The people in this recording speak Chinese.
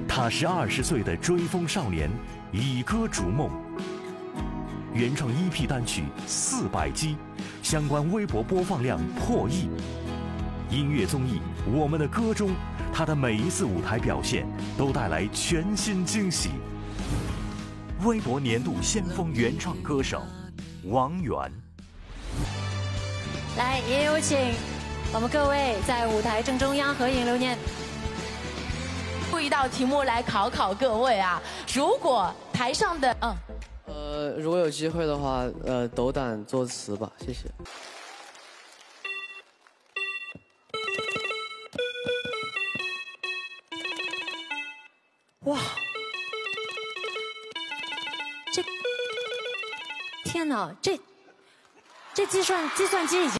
他是20岁的追风少年，以歌逐梦。原创EP单曲400击，相关微博播放量破亿。音乐综艺《我们的歌》中，他的每一次舞台表现都带来全新惊喜。微博年度先锋原创歌手王源， 来，也有请我们各位在舞台正中央合影留念。 出一道题目来考考各位啊，如果台上的如果有机会的话，斗胆作词吧，谢谢。 哇，天哪，这计算机已经。